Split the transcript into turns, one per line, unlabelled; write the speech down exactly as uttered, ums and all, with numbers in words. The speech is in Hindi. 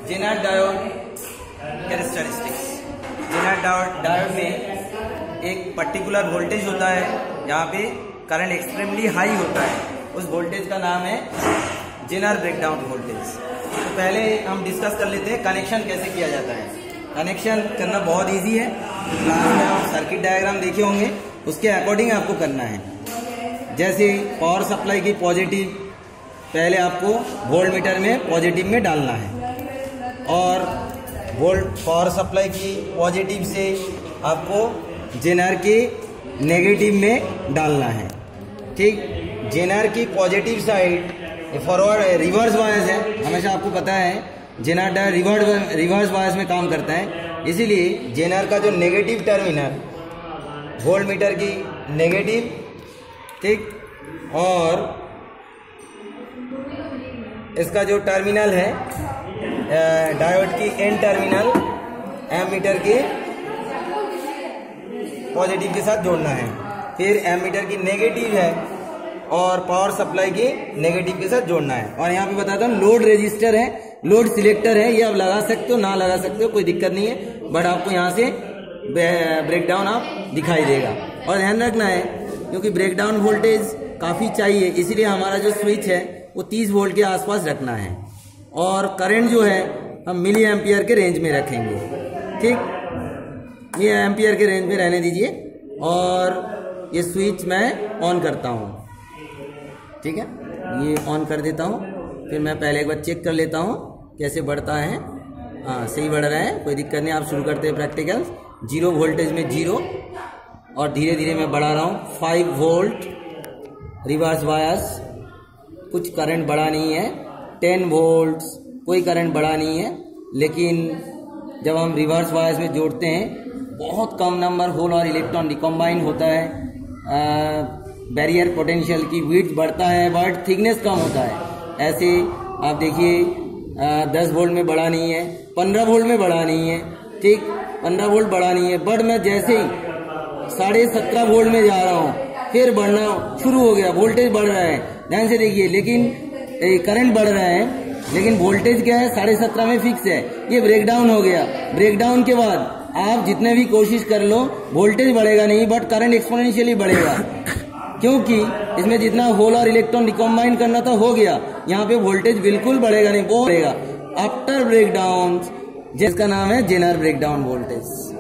Jenner diode characteristics. Zener diode diode में एक पर्टिकुलर वोल्टेज होता है, यहाँ पे करंट एक्सट्रीमली हाई होता है, उस वोल्टेज का नाम है जेनर ब्रेकडाउन वोल्टेज। तो पहले हम डिस्कस कर लेते हैं कनेक्शन कैसे किया जाता है। कनेक्शन करना बहुत इजी है, क्लास में आप सर्किट डायग्राम देखे होंगे, उसके अकॉर्डिंग आपको करना है। जैसे पावर सप्लाई की पॉजिटिव पहले आपको वोल्ट मीटर में पॉजिटिव में डालना है, और वोल्ट पावर सप्लाई की पॉजिटिव से आपको जेनर की नेगेटिव में डालना है। ठीक, जेनर की positive side forward reverse bias है, हमेशा आपको पता है Zener diode reverse reverse bias में काम करता है, इसीलिए जेनर का जो नेगेटिव टर्मिनल वोल्ट मीटर की नेगेटिव, ठीक, और इसका जो टर्मिनल है डायोड की एन टर्मिनल एमीटर के पॉजिटिव के साथ जोड़ना है। फिर एमीटर की नेगेटिव है और पावर सप्लाई की नेगेटिव के साथ जोड़ना है। और यहाँ पे बताता हूँ लोड रेजिस्टर है, लोड सिलेक्टर है, ये आप लगा सकते हो ना लगा सकते हो, कोई दिक्कत नहीं है, बट आपको यहाँ से ब्रेकडाउन आप दिखाई देगा। और ध्यान रखना है क्योंकि ब्रेकडाउन वोल्टेज काफ़ी चाहिए, इसीलिए हमारा जो स्विच है वो तीस वोल्ट के आसपास रखना है, और करंट जो है हम मिली एम्पियर के रेंज में रखेंगे। ठीक, ये एम्पियर के रेंज में रहने दीजिए, और ये स्विच मैं ऑन करता हूँ। ठीक है, ये ऑन कर देता हूँ, फिर मैं पहले एक बार चेक कर लेता हूँ कैसे बढ़ता है। हाँ, सही बढ़ रहा है, कोई दिक्कत नहीं। आप शुरू करते हैं प्रैक्टिकल। जीरो वोल्टेज में जीरो, और धीरे धीरे मैं बढ़ा रहा हूँ। फाइव वोल्ट रिवर्स बायस, कुछ करंट बढ़ा नहीं है। टेन वोल्ट, कोई करंट बढ़ा नहीं है, लेकिन जब हम रिवर्स बायस में जोड़ते हैं बहुत कम नंबर होल और इलेक्ट्रॉन रिकम्बाइन होता है, बैरियर पोटेंशियल की विड्थ बढ़ता है बट थिकनेस कम होता है। ऐसे आप देखिए दस वोल्ट में बढ़ा नहीं है, पंद्रह वोल्ट में बढ़ा नहीं है, ठीक, पंद्रह वोल्ट बढ़ा नहीं है, बट मैं जैसे ही साढ़े सत्रह वोल्ट में जा रहा हूँ फिर बढ़ना शुरू हो गया, वोल्टेज बढ़ रहा है। ध्यान से देखिए, लेकिन करंट बढ़ रहा है लेकिन वोल्टेज क्या है, साढ़े सत्रह में फिक्स है, ये ब्रेकडाउन हो गया। ब्रेकडाउन के बाद आप जितने भी कोशिश कर लो वोल्टेज बढ़ेगा नहीं, बट करंट एक्सपोनेंशियली बढ़ेगा, क्योंकि इसमें जितना होल और इलेक्ट्रॉन रिकम्बाइन करना था हो गया। यहाँ पे वोल्टेज बिल्कुल बढ़ेगा नहीं, वो बढ़ेगा आफ्टर ब्रेकडाउन, जिसका नाम है जेनर ब्रेकडाउन वोल्टेज।